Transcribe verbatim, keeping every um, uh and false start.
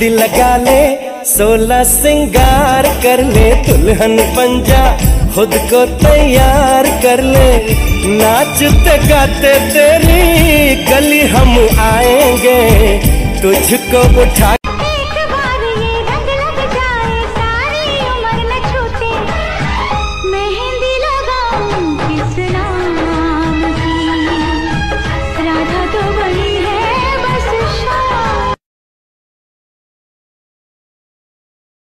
मेहंदी लगा ले, सोलह सिंगार कर ले, दुल्हन बन जा खुद को तैयार कर ले। नाचते गाते तेरी गली हम आएंगे, तुझको उठा